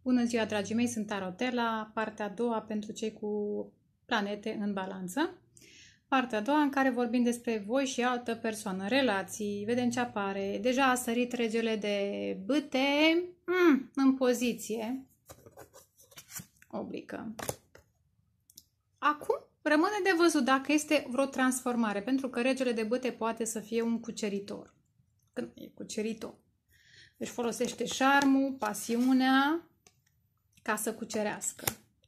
Bună ziua, dragii mei, sunt Tarotela, partea a doua pentru cei cu planete în balanță. Partea a doua în care vorbim despre voi și altă persoană, relații, vedem ce apare. Deja a sărit regele de bâte în poziție oblică. Acum rămâne de văzut dacă este vreo transformare, pentru că regele de bâte poate să fie un cuceritor. Când e cuceritor. Deci folosește șarmul, pasiunea ca să cucerească.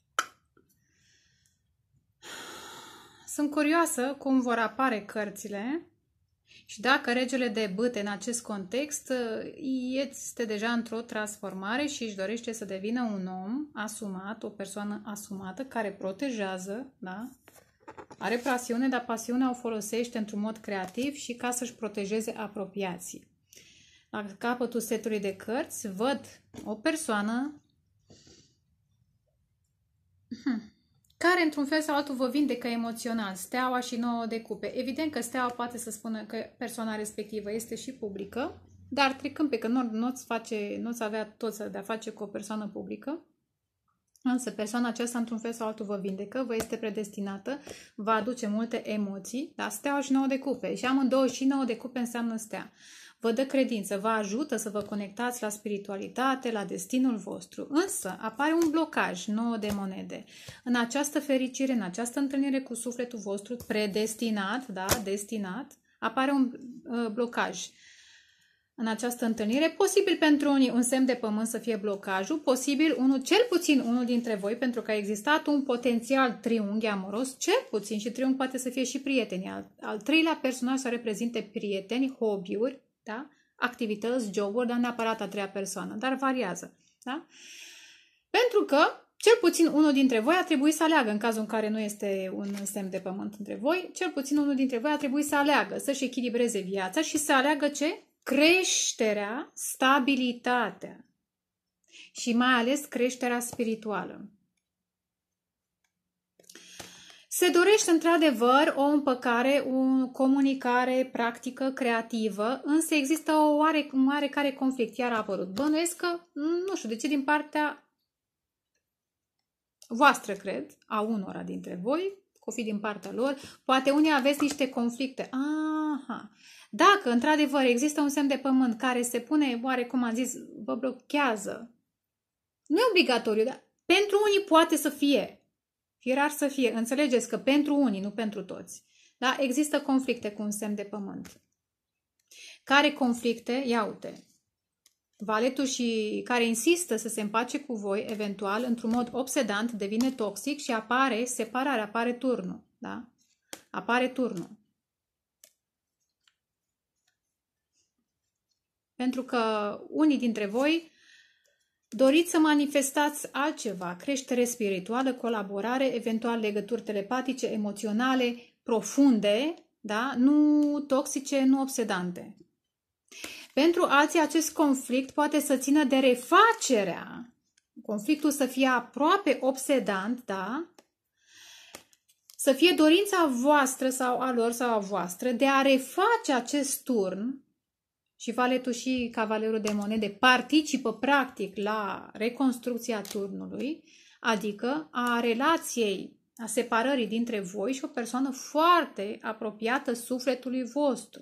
Sunt curioasă cum vor apare cărțile și dacă regele de bâte în acest context este deja într-o transformare și își dorește să devină un om asumat, o persoană asumată care protejează, da? Are pasiune, dar pasiunea o folosește într-un mod creativ și ca să-și protejeze apropiații. La capătul setului de cărți văd o persoană care într-un fel sau altul vă vindecă emoțional, steaua și 9 de cupe. Evident că steaua poate să spună că persoana respectivă este și publică, dar trecând pe că nu-ți avea toți de-a face cu o persoană publică, însă persoana aceasta într-un fel sau altul vă vindecă, vă este predestinată, va aduce multe emoții, dar steaua și 9 de cupe. Și amândouă și 9 de cupe înseamnă stea. Vă dă credință, vă ajută să vă conectați la spiritualitate, la destinul vostru. Însă apare un blocaj, 9 de monede. În această fericire, în această întâlnire cu sufletul vostru predestinat, da, destinat, apare un blocaj. În această întâlnire, posibil pentru unii un semn de pământ să fie blocajul, posibil cel puțin unul dintre voi, pentru că a existat un potențial triunghi amoros, cel puțin, și triunghi poate să fie și prieteni. Al treilea personaj să reprezinte prieteni, hobby-uri, da? Activități, joburi, dar neapărat a treia persoană, dar variază. Da? Pentru că cel puțin unul dintre voi a trebuit să aleagă, în cazul în care nu este un semn de pământ între voi, cel puțin unul dintre voi a trebuit să aleagă, să-și echilibreze viața și să aleagă ce? Creșterea, stabilitatea și mai ales creșterea spirituală. Se dorește într-adevăr o împăcare, o comunicare practică, creativă, însă există un oarecare conflict, iar a apărut. Bănuiesc că, nu știu de ce, din partea voastră, cred, a unora dintre voi, o fi din partea lor, poate unii aveți niște conflicte. Aha! Dacă, într-adevăr, există un semn de pământ care se pune, oarecum am zis, vă blochează, nu e obligatoriu, dar pentru unii poate să fie. E rar să fie. Înțelegeți că pentru unii, nu pentru toți. Da? Există conflicte cu un semn de pământ. Care conflicte? Ia uite. Valetul și care insistă să se împace cu voi, eventual, într-un mod obsedant, devine toxic și apare separarea, apare turnul. Da? Apare turnul. Pentru că unii dintre voi doriți să manifestați altceva, creștere spirituală, colaborare, eventual legături telepatice, emoționale, profunde, da? Nu toxice, nu obsedante. Pentru alții acest conflict poate să țină de refacerea, conflictul să fie aproape obsedant, da? Să fie dorința voastră sau a lor sau a voastră de a reface acest turn. Și valetul și cavalerul de monede participă practic la reconstrucția turnului, adică a relației, a separării dintre voi și o persoană foarte apropiată sufletului vostru.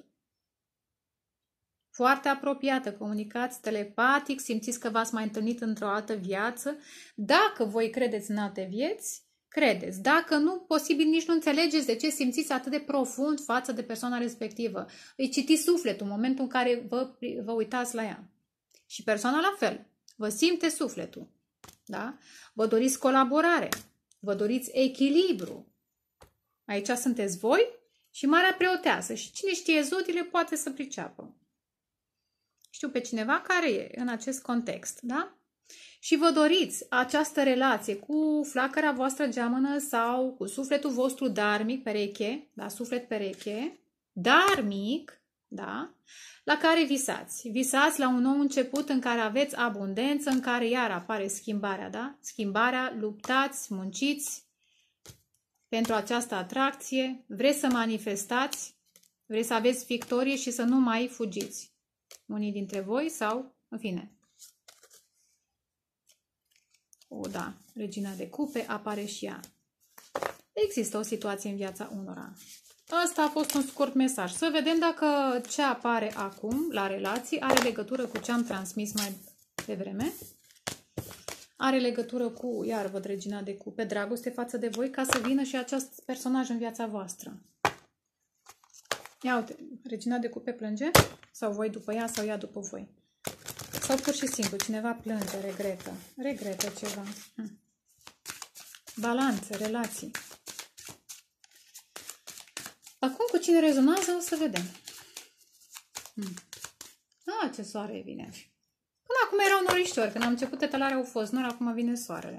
Foarte apropiată, comunicați telepatic, simțiți că v-ați mai întâlnit într-o altă viață. Dacă voi credeți în alte vieți, credeți. Dacă nu, posibil nici nu înțelegeți de ce simțiți atât de profund față de persoana respectivă. Îi citiți sufletul în momentul în care vă uitați la ea. Și persoana la fel. Vă simte sufletul. Da? Vă doriți colaborare. Vă doriți echilibru. Aici sunteți voi și Marea Preoteasă. Și cine știe zodiile poate să priceapă. Știu pe cineva care e în acest context. Da? Și vă doriți această relație cu flacăra voastră geamănă sau cu sufletul vostru dharmic, pereche, da, suflet pereche, dharmic, da, la care visați. Visați la un nou început în care aveți abundență, în care iar apare schimbarea, da? Schimbarea, luptați, munciți pentru această atracție, vreți să manifestați, vreți să aveți victorie și să nu mai fugiți. Unii dintre voi sau, în fine. O, da, regina de cupe apare și ea. Există o situație în viața unora. Asta a fost un scurt mesaj. Să vedem dacă ce apare acum la relații are legătură cu ce am transmis mai devreme. Are legătură cu, iar văd regina de cupe, dragoste față de voi, ca să vină și acest personaj în viața voastră. Ia uite, regina de cupe plânge? Sau voi după ea, sau ea după voi? Sau pur și simplu, cineva plânge, regretă. Regretă ceva. Balanțe, relații. Acum cu cine rezonează o să vedem. Ce soare vine. Până acum erau norișori. Când am început etalarea au fost nori, acum vine soarele.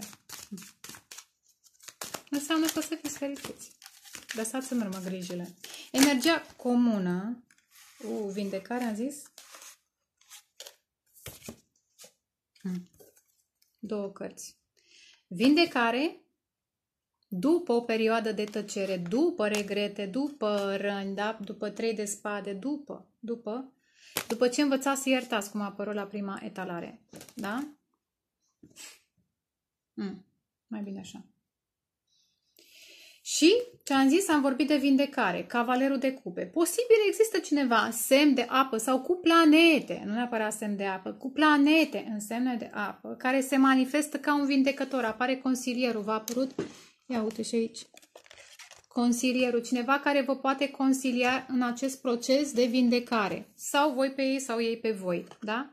Înseamnă că o să fiți fericiți. Lăsați în urmă grijile. Energia comună. Vindecare am zis. Două cărți. Vindecare. După o perioadă de tăcere, după regrete, după răni, da? După 3 de spade, după ce învățați să iertați, cum a apărut la prima etalare. Da? Mai bine așa. Și ce am zis, am vorbit de vindecare, cavalerul de cupe. Posibil există cineva, semn de apă sau cu planete, nu neapărat semn de apă, cu planete în semne de apă, care se manifestă ca un vindecător. Apare consilierul, v-a apărut. Ia uite și aici. Consilierul, cineva care vă poate consilia în acest proces de vindecare. Sau voi pe ei, sau ei pe voi. Da?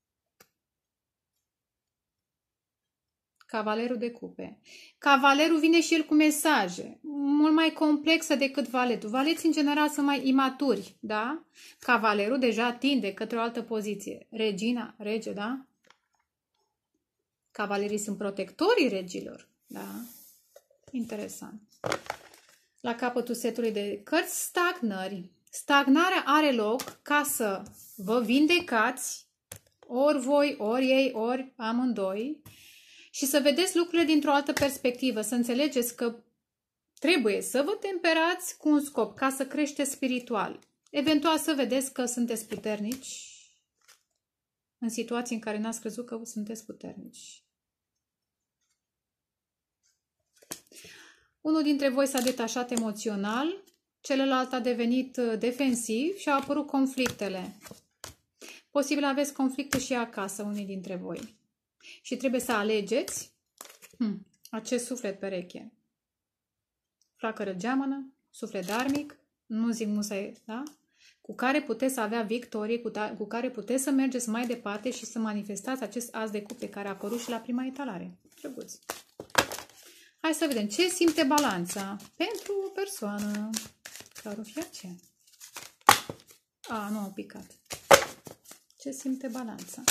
Cavalerul de cupe. Cavalerul vine și el cu mesaje. Mult mai complexă decât valetul. Valeții în general sunt mai imaturi. Da? Cavalerul deja tinde către o altă poziție. Regina, rege, da? Cavalerii sunt protectorii regilor. Da? Interesant. La capătul setului de cărți, stagnări. Stagnarea are loc ca să vă vindecați, ori voi, ori ei, ori amândoi, și să vedeți lucrurile dintr-o altă perspectivă, să înțelegeți că trebuie să vă temperați cu un scop, ca să creșteți spiritual. Eventual să vedeți că sunteți puternici în situații în care n-ați crezut că sunteți puternici. Unul dintre voi s-a detașat emoțional, celălalt a devenit defensiv și au apărut conflictele. Posibil aveți conflicte și acasă, unii dintre voi. Și trebuie să alegeți acest suflet pereche. Flacără geamănă, suflet darnic, nu zic musai, da? Cu care puteți avea victorie, cu care puteți să mergeți mai departe și să manifestați acest as de cupe care a apărut și la prima etalare. Drăguț! Hai să vedem ce simte balanța pentru o persoană. Care o fi aceea? Nu au picat. Ce simte balanța?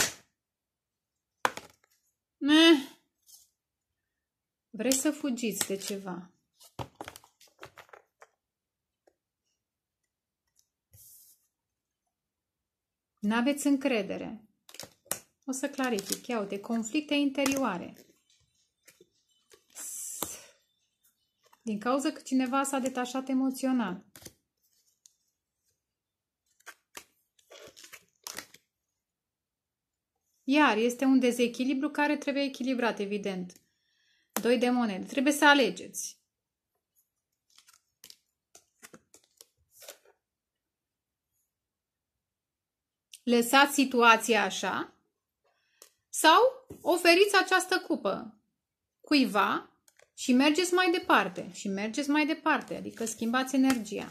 Vreți să fugiți de ceva. N-aveți încredere. O să clarific. Ia uite, conflicte interioare. Din cauza că cineva s-a detașat emoțional. Iar este un dezechilibru care trebuie echilibrat, evident. 2 de monede. Trebuie să alegeți. Lăsați situația așa sau oferiți această cupă cuiva și mergeți mai departe. Și mergeți mai departe, adică schimbați energia.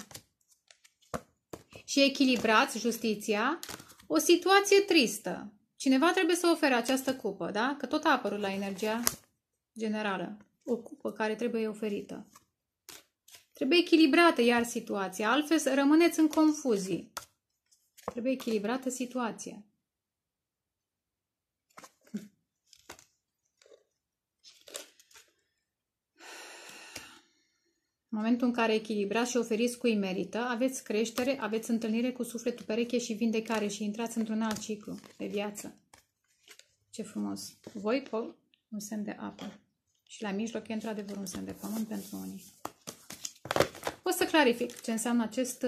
Și echilibrați justiția, o situație tristă. Cineva trebuie să ofere această cupă, da? Că tot a apărut la energia generală. O cupă care trebuie oferită. Trebuie echilibrată iar situația, altfel rămâneți în confuzii. Trebuie echilibrată situația. În momentul în care echilibrați și oferiți cui merită, aveți creștere, aveți întâlnire cu sufletul pereche și vindecare și intrați într-un alt ciclu de viață. Ce frumos! Voi cu un semn de apă. Și la mijloc e într-adevăr un semn de pământ pentru unii. O să clarific ce înseamnă acest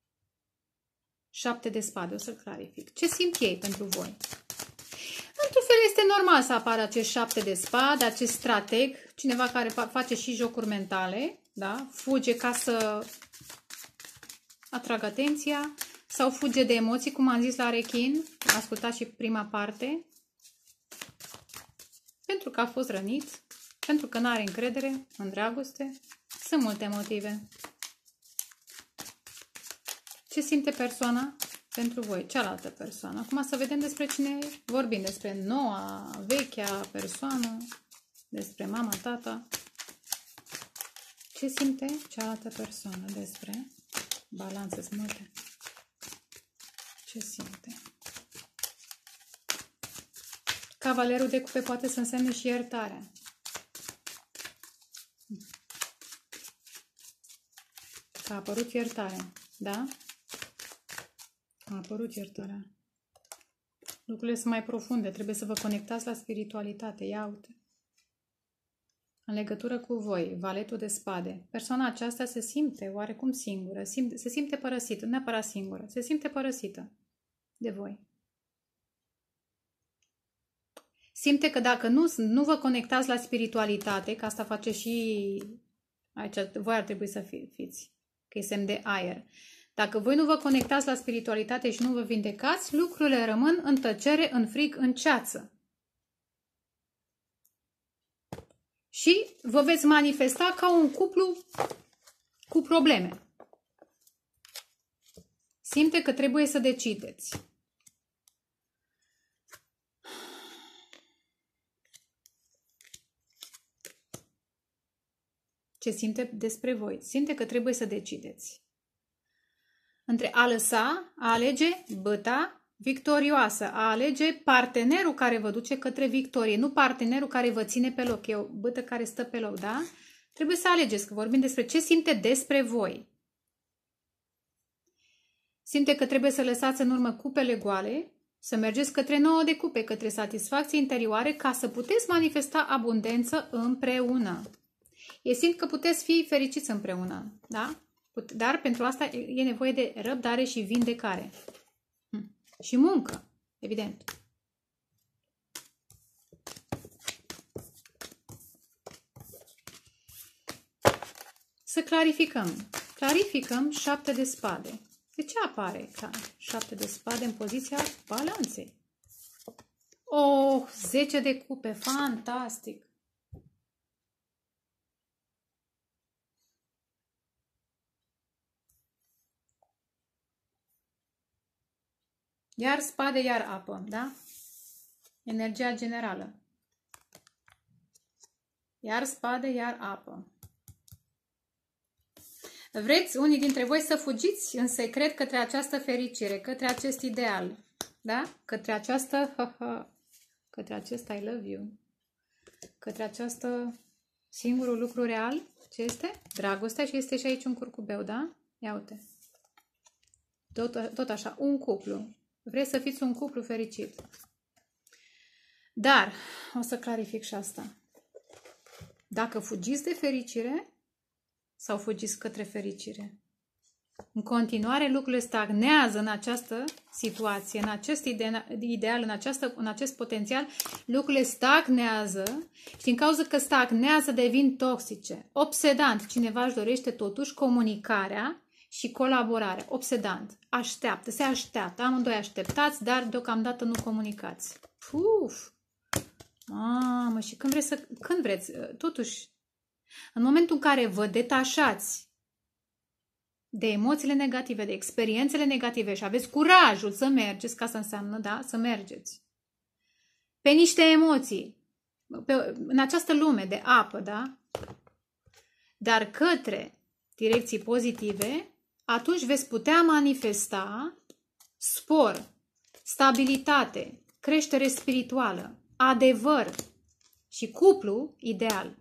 7 de spade. O să clarific. Ce simt ei pentru voi? Într-un Altfel este normal să apară acest 7 de spade, acest strateg, cineva care face și jocuri mentale, da? Fuge ca să atragă atenția sau fuge de emoții, cum am zis la rechin, ascultați și prima parte, pentru că a fost rănit, pentru că nu are încredere în dragoste. Sunt multe motive. Ce simte persoana pentru voi, cealaltă persoană? Acum să vedem despre cine vorbim, despre noua, vechea persoană, despre mama, tata. Ce simte cealaltă persoană despre balanțe, sunt multe. Ce simte? Cavalerul de cupe poate să însemne și iertarea. Că a apărut iertarea, da? A apărut iertarea. Lucrurile sunt mai profunde, trebuie să vă conectați la spiritualitate. Ia uite. În legătură cu voi, valetul de spade. Persoana aceasta se simte oarecum singură, se simte părăsită, nu neapărat singură, se simte părăsită de voi. Simte că dacă nu vă conectați la spiritualitate, că asta face și aici, voi ar trebui să fiți, că e semn de aer. Dacă voi nu vă conectați la spiritualitate și nu vă vindecați, lucrurile rămân în tăcere, în frig, în ceață. Și vă veți manifesta ca un cuplu cu probleme. Simte că trebuie să decideți. Ce simte despre voi? Simte că trebuie să decideți. Între a lăsa, a alege băta victorioasă, a alege partenerul care vă duce către victorie, nu partenerul care vă ține pe loc. E o bătă care stă pe loc, da? Trebuie să alegeți, că vorbim despre ce simte despre voi. Simte că trebuie să lăsați în urmă cupele goale, să mergeți către 9 de cupe, către satisfacție interioare, ca să puteți manifesta abundență împreună. E simt că puteți fi fericiți împreună, da? Dar pentru asta e nevoie de răbdare și vindecare. Și muncă, evident. Să clarificăm. Clarificăm 7 de spade. De ce apare 7 de spade în poziția balanței? Oh, 10 de cupe, fantastic! Iar spade, iar apă, da? Energia generală. Iar spade, iar apă. Vreți unii dintre voi să fugiți în secret către această fericire, către acest ideal, da? Către această, către acest I love you, către această singurul lucru real, ce este? Dragostea, și este și aici un curcubeu, da? Ia uite. Tot așa, un cuplu. Vreți să fiți un cuplu fericit. Dar, o să clarific și asta. Dacă fugiți de fericire sau fugiți către fericire, în continuare lucrurile stagnează în această situație, în acest ideal, în acest potențial, lucrurile stagnează și din cauza că stagnează devin toxice. Obsedant, cineva își dorește totuși comunicarea și colaborarea. Obsedant, așteaptă, se așteaptă, amândoi așteptați, dar deocamdată nu comunicați. Puf! Mamă, și când vreți, totuși, în momentul în care vă detașați de emoțiile negative, de experiențele negative și aveți curajul să mergeți, ca să înseamnă, da, să mergeți pe niște emoții, în această lume de apă, da, dar către direcții pozitive, atunci veți putea manifesta spor, stabilitate, creștere spirituală, adevăr și cuplu ideal.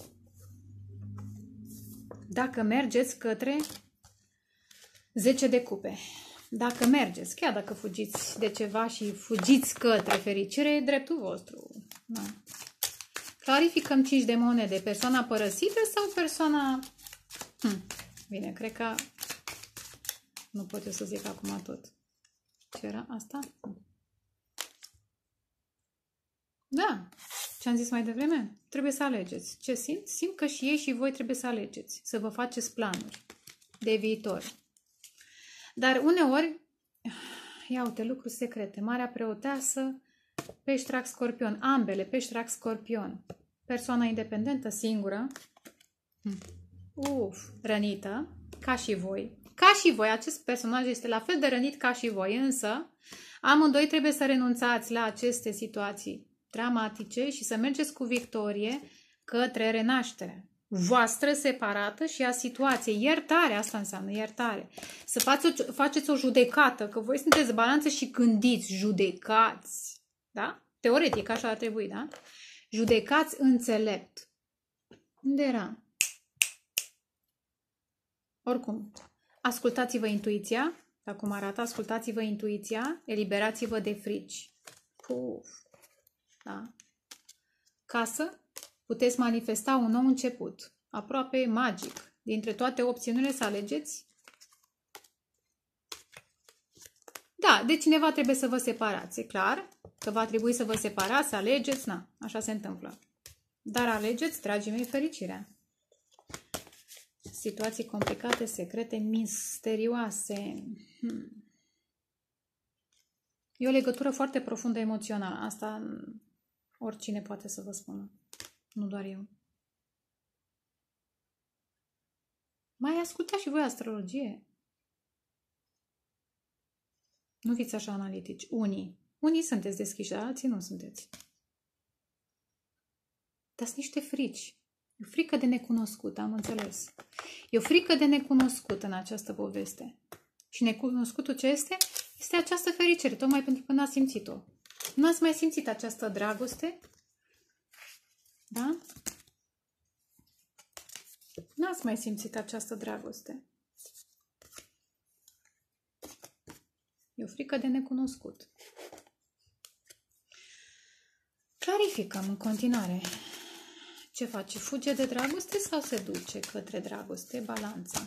Dacă mergeți către 10 de cupe. Dacă mergeți, chiar dacă fugiți de ceva și fugiți către fericire, e dreptul vostru. Da. Clarificăm 5 de monede. Persoana părăsită sau persoana... Bine, cred că nu pot eu să zic acum tot. Ce era asta? Da, ce am zis mai devreme? Trebuie să alegeți. Ce simt? Simt că și ei și voi trebuie să alegeți. Să vă faceți planuri de viitor. Dar uneori, ia uite, lucruri secrete. Marea preoteasă, pești, rac, scorpion. Ambele, pești, rac, scorpion. Persoana independentă, singură. Rănită, ca și voi. Ca și voi, acest personaj este la fel de rănit ca și voi, însă amândoi trebuie să renunțați la aceste situații dramatice și să mergeți cu victorie către renaștere voastră separată și a situației. Iertare, asta înseamnă iertare. Să faceți o judecată, că voi sunteți balanță și gândiți, judecați. Da? Teoretic, așa ar trebui, da? Judecați înțelept. Unde era? Oricum, ascultați-vă intuiția, da, cum arată, ascultați-vă intuiția, eliberați-vă de frici. Puf. Da? Ca să puteți manifesta un nou început, aproape magic. Dintre toate opțiunile să alegeți. Da, de cineva trebuie să vă separați, e clar că va trebui să vă separați, să alegeți, na, așa se întâmplă. Dar alegeți, dragii mei, fericirea. Situații complicate, secrete, misterioase. E o legătură foarte profundă emoțională. Asta oricine poate să vă spună. Nu doar eu. Mai ascultați și voi astrologie. Nu fiți așa analitici. Unii sunteți deschiși, alții nu sunteți. Dar sunt niște frici. E o frică de necunoscut, am înțeles. E o frică de necunoscut în această poveste. Și necunoscutul ce este? Este această fericire, tocmai pentru că n-ați simțit-o. Nu ați mai simțit această dragoste? Da? N-ați mai simțit această dragoste. E o frică de necunoscut. Clarificăm în continuare. Ce face? Fuge de dragoste sau se duce către dragoste? Balanța.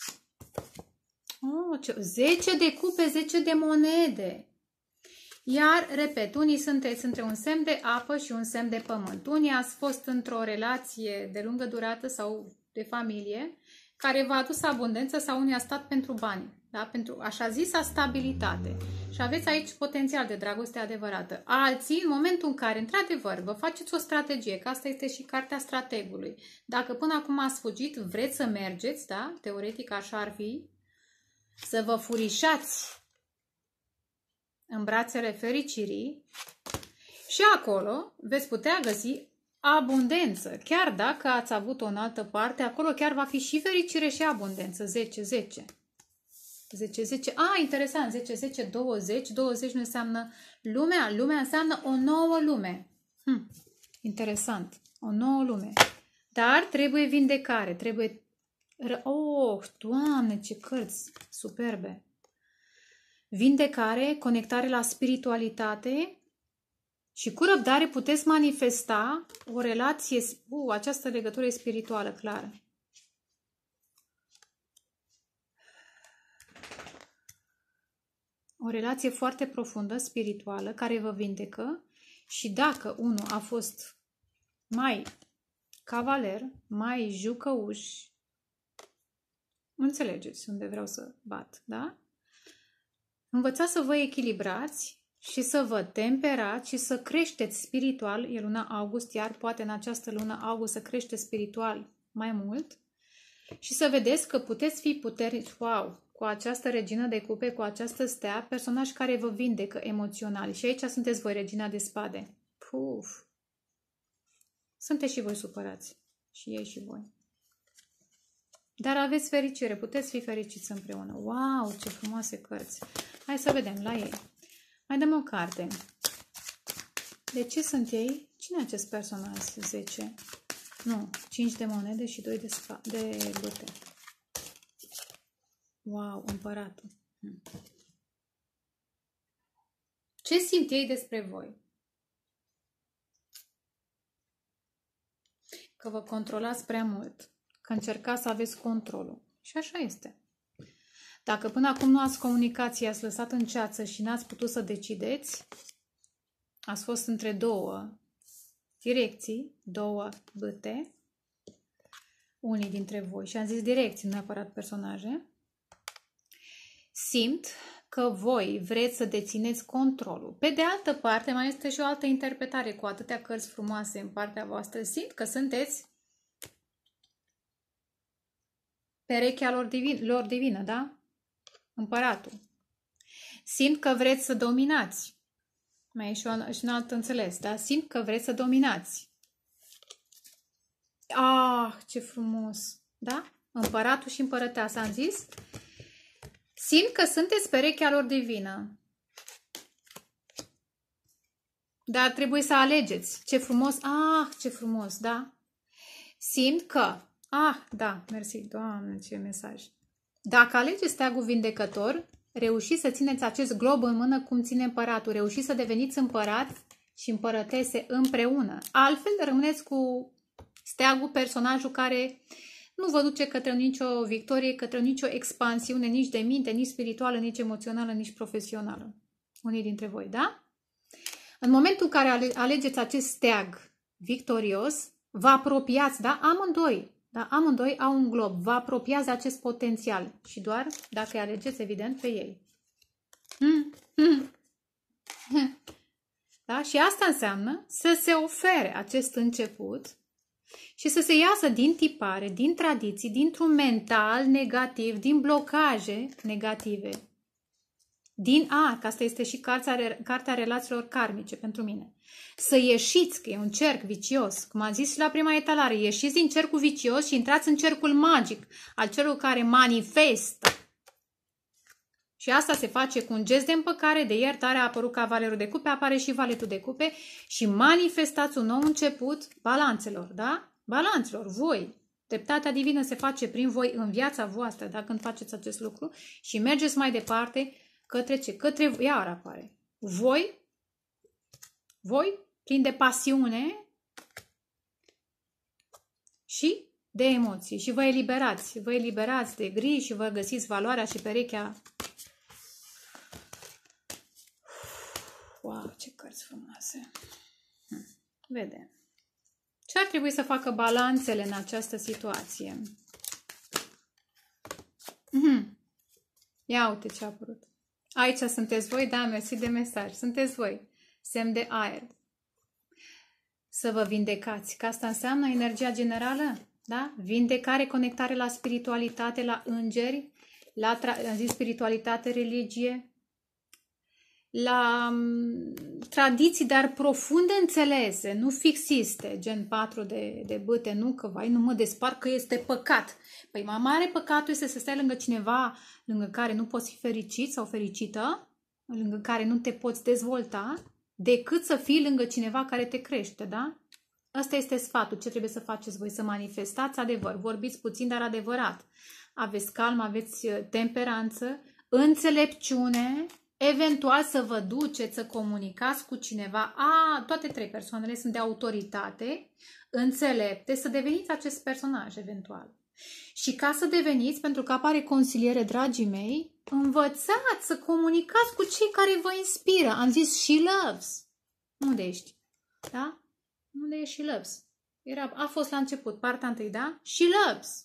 10 de cupe, 10 de monede. Iar, repet, unii sunteți între un semn de apă și un semn de pământ. Unii ați fost într-o relație de lungă durată sau de familie care v-a adus abundență sau unii a stat pentru bani. Da? Pentru așa zisa stabilitate. Și aveți aici potențial de dragoste adevărată. Alții, în momentul în care, într-adevăr, vă faceți o strategie, că asta este și cartea strategului. Dacă până acum ați fugit, vreți să mergeți, da? Teoretic așa ar fi, să vă furișați în brațele fericirii și acolo veți putea găsi abundență. Chiar dacă ați avut-o în altă parte, acolo chiar va fi și fericire și abundență. 10-10. 10-10. Interesant. 10-10, 20. 20 nu înseamnă lumea. Lumea înseamnă o nouă lume. Interesant. O nouă lume. Dar trebuie vindecare. Trebuie... Doamne, ce cărți superbe! Vindecare, conectare la spiritualitate și cu răbdare puteți manifesta o relație, această legătură spirituală clară. O relație foarte profundă, spirituală, care vă vindecă și dacă unul a fost mai cavaler, mai jucăuș, înțelegeți unde vreau să bat, da? Învățați să vă echilibrați și să vă temperați și să creșteți spiritual. E luna august, iar poate în această lună august să creșteți spiritual mai mult și să vedeți că puteți fi puternici, cu această regină de cupe, cu această stea, personaj care vă vindecă emoțional. Și aici sunteți voi, regina de spade. Puf! Sunteți și voi supărați. Și ei și voi. Dar aveți fericire, puteți fi fericiți împreună. Wow, ce frumoase cărți! Hai să vedem la ei. Mai dăm o carte. De ce sunt ei? Cine e acest personaj? 10. Nu, 5 de monede și 2 de bâte. Wow, împăratul. Ce simt ei despre voi? Că vă controlați prea mult. Că încercați să aveți controlul. Și așa este. Dacă până acum nu ați comunicat, ați lăsat în ceață și n-ați putut să decideți, ați fost între două direcții, 2 bâte, unii dintre voi, și am zis direcții, nu neapărat personaje, simt că voi vreți să dețineți controlul. Pe de altă parte, mai este și o altă interpretare cu atâtea cărți frumoase în partea voastră. Simt că sunteți perechea lor divină, da? Împăratul. Simt că vreți să dominați. Mai e și un alt înțeles, da? Simt că vreți să dominați. Ah, ce frumos! Da? Împăratul și împărăteasa, am zis? Simt că sunteți perechea lor divină. Dar trebuie să alegeți. Ce frumos! Ah, ce frumos, da? Simt că... Ah, da, mersi, Doamne, ce mesaj! Dacă alegeți steagul vindecător, reușiți să țineți acest glob în mână cum ține împăratul. Reușiți să deveniți împărat și împărătese împreună. Altfel rămâneți cu steagul, personajul care nu vă duce către nicio victorie, către nicio expansiune, nici de minte, nici spirituală, nici emoțională, nici profesională. Unii dintre voi, da? În momentul în care alegeți acest steag victorios, vă apropiați, da? Amândoi. Da? Amândoi au un glob. Vă apropiați de acest potențial. Și doar dacă îi alegeți, evident, pe ei. Da? Și asta înseamnă să se ofere acest început și să se iasă din tipare, din tradiții, dintr-un mental negativ, din blocaje negative. Că asta este și cartea relațiilor karmice pentru mine. Să ieșiți, că e un cerc vicios, cum am zis și la prima etalare, ieșiți din cercul vicios și intrați în cercul magic, al celor care manifestă. Și asta se face cu un gest de împăcare, de iertare, a apărut cavalerul de cupe, apare și valetul de cupe și manifestați un nou început balanțelor, da? Balanțelor, voi. Dreptatea divină se face prin voi în viața voastră, dacă când faceți acest lucru și mergeți mai departe către ce? Către, iar apare. Voi, plin de pasiune și de emoții. Și vă eliberați de griji și vă găsiți valoarea și perechea. Wow, ce cărți frumoase! Vedem. Ce ar trebui să facă balanțele în această situație? Ia uite ce a apărut. Aici sunteți voi, da, mersi de mesaj. Sunteți voi, semn de aer. Să vă vindecați, că asta înseamnă energia generală, da? Vindecare, conectare la spiritualitate, la îngeri, la spiritualitate, religie, la tradiții, dar profunde înțelese, nu fixiste, gen 4 de bâte, nu că vai, nu mă despart că este păcat. Păi mai mare păcatul este să stai lângă cineva lângă care nu poți fi fericit sau fericită, lângă care nu te poți dezvolta, decât să fii lângă cineva care te crește, da? Ăsta este sfatul. Ce trebuie să faceți voi? Să manifestați adevăr. Vorbiți puțin, dar adevărat. Aveți calm, aveți temperanță, înțelepciune, eventual să vă duceți să comunicați cu cineva. Toate 3 persoanele sunt de autoritate, înțelepte, să deveniți acest personaj eventual. Și ca să deveniți, pentru că apare consiliere, dragii mei, învățați să comunicați cu cei care vă inspiră. Am zis she loves. Unde ești? Da? Unde e she loves? A fost la început, partea 1, da? She loves.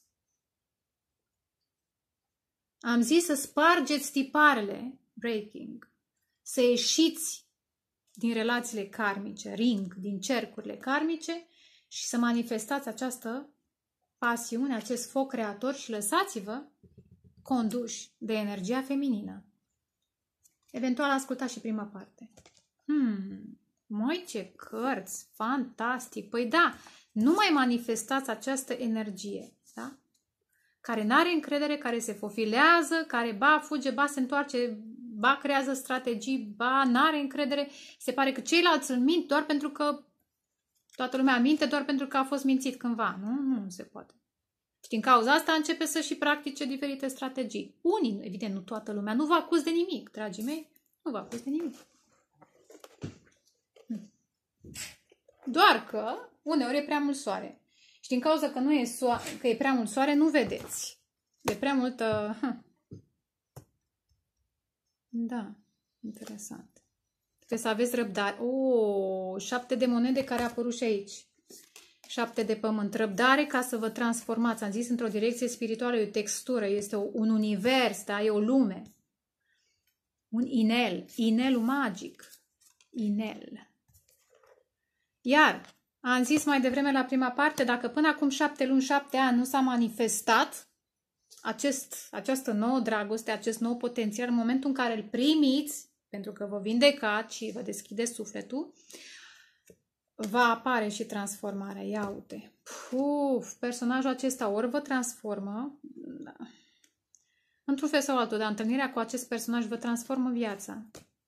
Am zis să spargeți tiparele, breaking, să ieșiți din relațiile karmice, din cercurile karmice și să manifestați această pasiune, acest foc creator și lăsați-vă conduși de energia feminină. Eventual ascultați și prima parte. Măi, ce cărți! Fantastic! Păi da, nu mai manifestați această energie, da? Care n-are încredere, care se fofilează, care ba fuge, ba se întoarce, ba creează strategii, ba n-are încredere. Se pare că ceilalți îl mint doar pentru că toată lumea minte doar pentru că a fost mințit cândva. Nu se poate. Și din cauza asta începe să și practice diferite strategii. Unii, evident, nu toată lumea. Nu vă acuz de nimic, dragii mei. Nu vă acuz de nimic. Doar că uneori e prea mult soare. Și din cauza că, că e prea mult soare, nu vedeți. E prea multă... Da, interesant. Trebuie să aveți răbdare. O, 7 de monede care a apărut și aici. 7 de pământ. Răbdare ca să vă transformați. Am zis într-o direcție spirituală, e o textură, este un univers, da? E o lume. Un inel. Inelul magic. Inel. Iar, am zis mai devreme la prima parte, dacă până acum 7 luni, 7 ani nu s-a manifestat această nouă dragoste, acest nou potențial, în momentul în care îl primiți, pentru că vă vindecați și vă deschide sufletul, va apare și transformarea. Ia uite. Personajul acesta ori vă transformă, într-un fel sau altul, dar întâlnirea cu acest personaj vă transformă viața.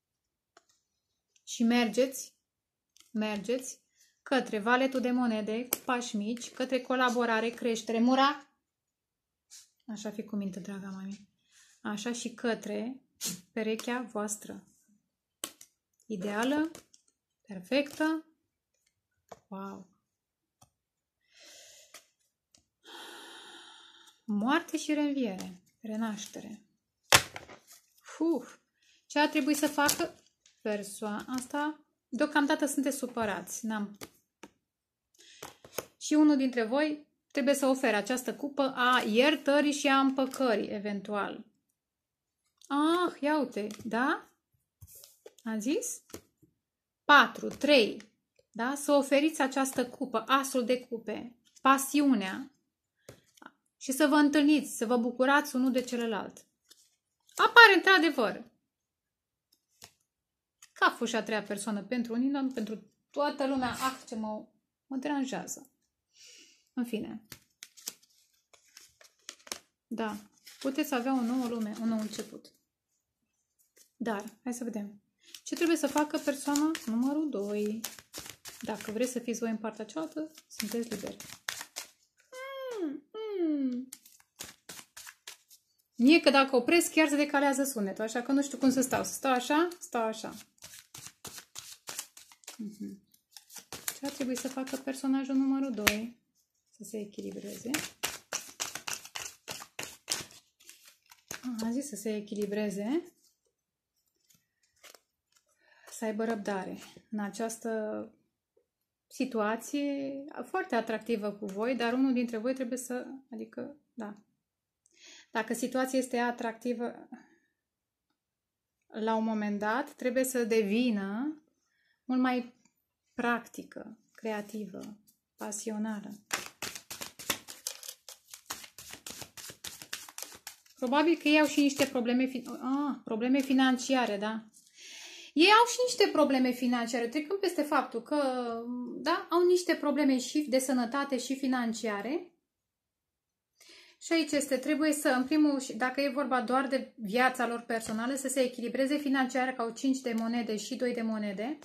Și mergeți către valetul de monede, cu pași mici, către colaborare, creștere, mura. Așa, fi cu minte, draga mami. Așa, și către perechea voastră. Ideală, perfectă. Wow! Moarte și reînviere, renaștere. Ce ar trebui să facă persoana asta? Deocamdată sunteți supărați. Și unul dintre voi trebuie să ofere această cupă a iertării și a împăcării, eventual. Ia uite, da? Am zis? 4, 3, da? Să oferiți această cupă, asul de cupe, pasiunea și să vă întâlniți, să vă bucurați unul de celălalt. Apare într-adevăr ca fost și a treia persoană pentru unii, nu pentru toată lumea. Ce mă deranjează. În fine. Da, puteți avea o nouă lume, un nou început. Dar, hai să vedem. Ce trebuie să facă persoana numărul 2? Dacă vreți să fiți voi în partea cealaltă, sunteți liberi. Mie că dacă opresc, chiar se decalează sunetul, așa că nu știu cum să stau. Să stau așa? Stau așa. Ce ar trebui să facă personajul numărul 2? Să se echilibreze. Am zis să se echilibreze. Să aibă răbdare în această situație foarte atractivă cu voi, dar unul dintre voi trebuie să, adică, da. Dacă situația este atractivă la un moment dat, trebuie să devină mult mai practică, creativă, pasionară. Probabil că ei au și niște probleme financiare, da? Ei au și niște probleme financiare, trecând peste faptul că, da, au niște probleme și de sănătate și financiare. Și aici trebuie să, în primul, dacă e vorba doar de viața lor personală, să se echilibreze financiar, că au 5 de monede și 2 de monede.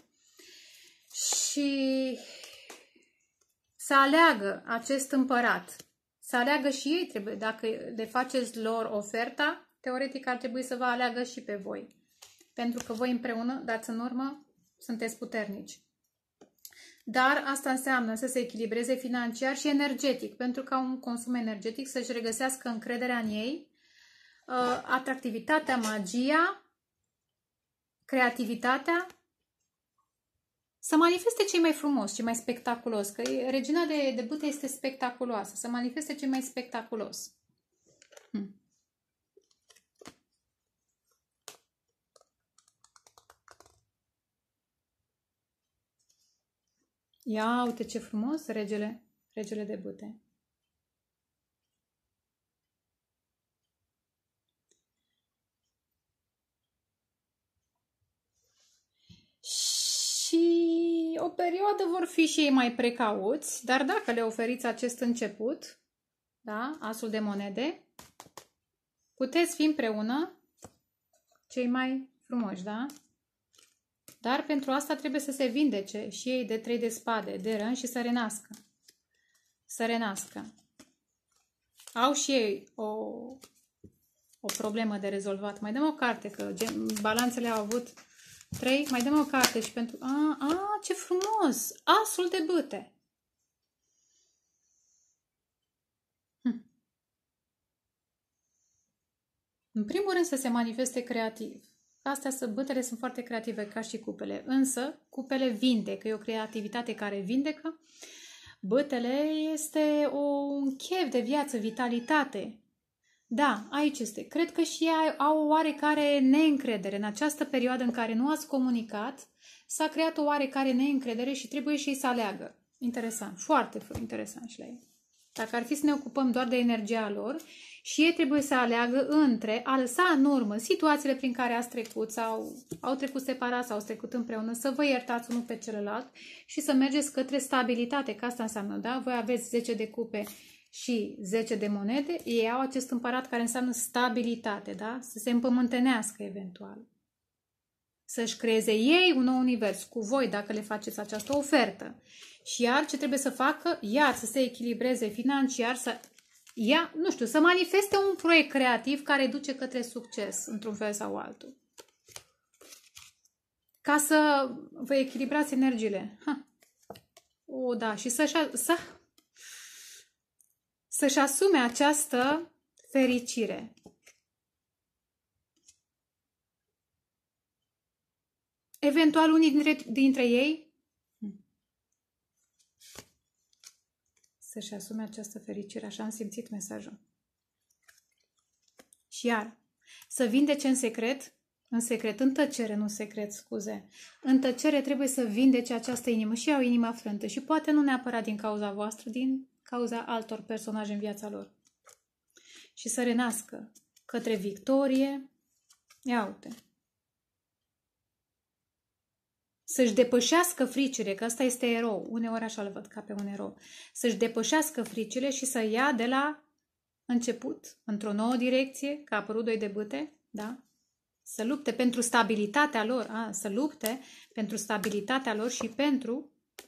Și să aleagă acest împărat. Să aleagă și ei, trebuie, dacă le faceți lor oferta, teoretic ar trebui să vă aleagă și pe voi. Pentru că voi împreună, dați în urmă, sunteți puternici. Dar asta înseamnă să se echilibreze financiar și energetic, pentru că au un consum energetic, să-și regăsească încrederea în ei, atractivitatea, magia, creativitatea, să manifeste cei mai frumos, cei mai spectaculos, că regina de bâte este spectaculoasă, să manifeste cei mai spectaculos. Ia uite ce frumos, regele de bâte. Și o perioadă vor fi și ei mai precauți, dar dacă le oferiți acest început, da, asul de monede, puteți fi împreună cei mai frumoși, da? Dar pentru asta trebuie să se vindece și ei de 3 de spade, de rând, și să renască. Să renască. Au și ei o problemă de rezolvat. Mai dăm o carte, că balanțele au avut 3. Mai dăm o carte și pentru... ce frumos! Asul de bâte! În primul rând să se manifeste creativ. Bătele sunt foarte creative ca și cupele, însă cupele vindecă, e o creativitate care vindecă. Bătele este un chef de viață, vitalitate. Da, aici este. Cred că și ei au o oarecare neîncredere. În această perioadă în care nu ați comunicat, s-a creat o oarecare neîncredere și trebuie și ei să aleagă. Interesant, foarte interesant și la ei. Dacă ar fi să ne ocupăm doar de energia lor, și ei trebuie să aleagă între a lăsa în urmă situațiile prin care ați trecut sau au trecut separați sau au trecut împreună, să vă iertați unul pe celălalt și să mergeți către stabilitate, că asta înseamnă, da? Voi aveți 10 de cupe și 10 de monede, ei au acest împărat care înseamnă stabilitate, da? Să se împământenească eventual. Să-și creeze ei un nou univers cu voi dacă le faceți această ofertă. Și iar ce trebuie să facă? Iar să se echilibreze financiar, să manifeste un proiect creativ care duce către succes, într-un fel sau altul. Ca să vă echilibrați energiile. Da, și să-și asume această fericire. Eventual unii dintre ei să-și asume această fericire, așa am simțit mesajul. Și iar, să vindece în secret, în tăcere, nu în secret, scuze. În tăcere trebuie să vindece această inimă și au inima frântă și poate nu neapărat din cauza voastră, din cauza altor personaje în viața lor. Și să renască către victorie. Ia uite. Să-și depășească fricile, că ăsta este erou. Uneori așa îl văd ca pe un erou. Să-și depășească fricile și să ia de la început, într-o nouă direcție, că a apărut 2 de bâte, da? Să lupte pentru stabilitatea lor, să lupte pentru stabilitatea lor și pentru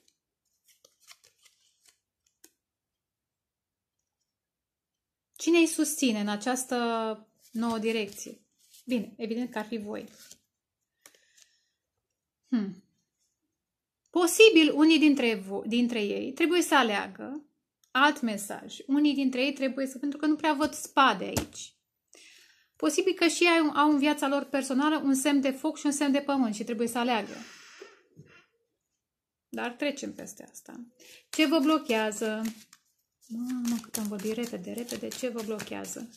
cine îi susține în această nouă direcție. Bine, evident că ar fi voi. Posibil unii dintre ei trebuie să aleagă alt mesaj. Unii dintre ei trebuie să, pentru că nu prea văd spade aici. Posibil că și ei au în viața lor personală un semn de foc și un semn de pământ și trebuie să aleagă. Dar trecem peste asta. Ce vă blochează? Mamă, cât am vorbit repede, ce vă blochează?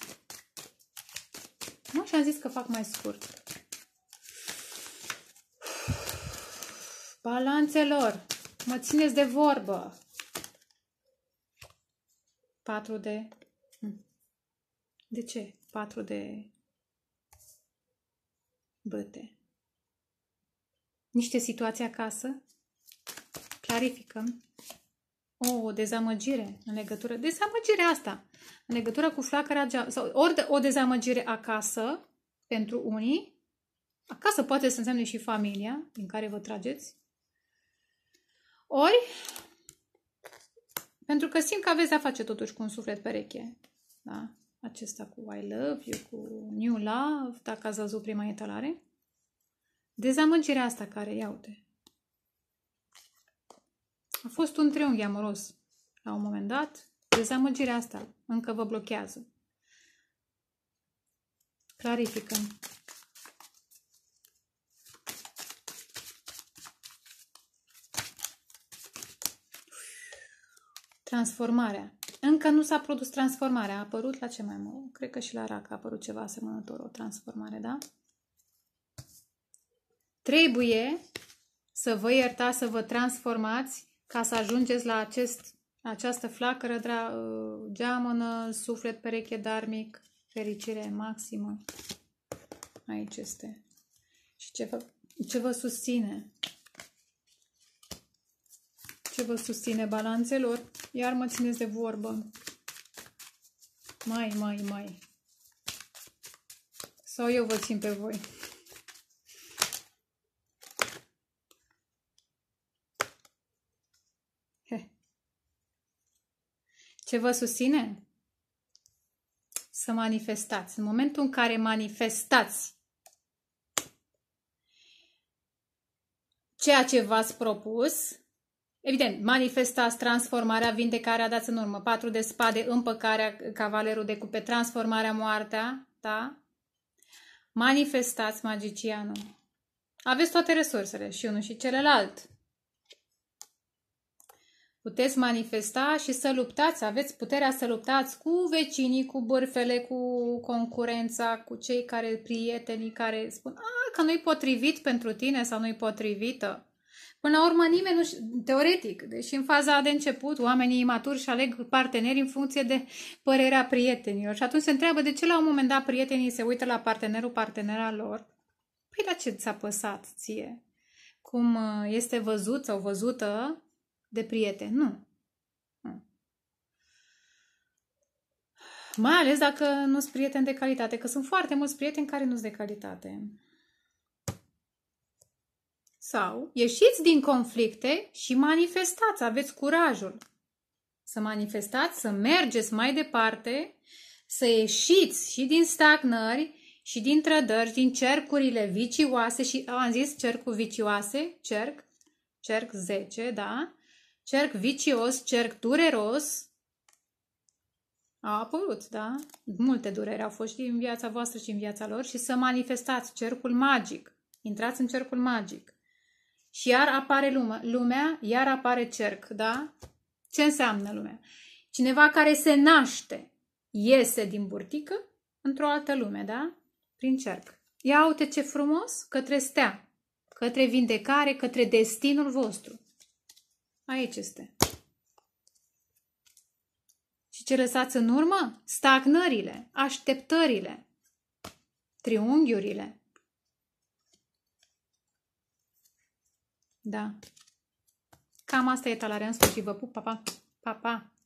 Și am zis că fac mai scurt. Balanțelor, mă țineți de vorbă. 4 de... De ce? 4 de bâte. Niște situații acasă. Clarificăm. O dezamăgire în legătură... Dezamăgirea asta. În legătură cu flacăra... Sau ori o dezamăgire acasă, pentru unii. Acasă poate să însemne și familia din care vă trageți. Ori, pentru că simt că aveți de-a face totuși cu un suflet pereche. Da? Acesta cu I love you, cu new love, dacă ați văzut prima etalare. Dezamăgirea asta care, ia uite. A fost un triunghi amoros la un moment dat. Dezamăgirea asta încă vă blochează. Clarificăm. Transformarea. Încă nu s-a produs transformarea. A apărut la ce mai mult? Cred că și la rac a apărut ceva asemănător, o transformare, da? Trebuie să vă iertați, să vă transformați ca să ajungeți la această flacără geamănă, suflet pereche darmic, fericire maximă. Aici este. Și ce vă susține? Ce vă susține, balanțelor? Iar mă țineți de vorbă. Mai. Sau eu vă țin pe voi. Ce vă susține? Să manifestați. În momentul în care manifestați ceea ce v-ați propus, evident, manifestați transformarea, vindecarea, dați în urmă, 4 de spade, împăcarea, cavalerul de cupe, transformarea, moartea, da? Manifestați, magicianul. Aveți toate resursele, și unul și celălalt. Puteți manifesta și să luptați, aveți puterea să luptați cu vecinii, cu bârfele, cu concurența, cu cei care, prietenii care spun că nu-i potrivit pentru tine sau nu-i potrivită. Până la urmă nimeni nu, teoretic, deși în faza de început oamenii imaturi și aleg parteneri în funcție de părerea prietenilor. Și atunci se întreabă de ce la un moment dat prietenii se uită la partenera lor. Păi la ce ți-a păsat ție? Cum este văzut sau văzută de prieten? Nu. Mai ales dacă nu sunt prieteni de calitate, că sunt foarte mulți prieteni care nu sunt de calitate. Sau ieșiți din conflicte și manifestați, aveți curajul să manifestați, să mergeți mai departe, să ieșiți și din stagnări și din trădări, din cercurile vicioase și am zis cercuri vicioase, cerc 10, da? Cerc vicios, cerc dureros. Au apărut, da? Multe dureri au fost și în viața voastră și în viața lor și să manifestați cercul magic. Intrați în cercul magic. Și iar apare lumea, iar apare cerc, da? Ce înseamnă lumea? Cineva care se naște, iese din burtică într-o altă lume, da? Prin cerc. Ia uite ce frumos, către stea, către vindecare, către destinul vostru. Aici este. Și ce lăsați în urmă? Stagnările, așteptările, triunghiurile. Da. Cam asta e talarea în sfârșit. Vă pup, pa, pa, pa, pa.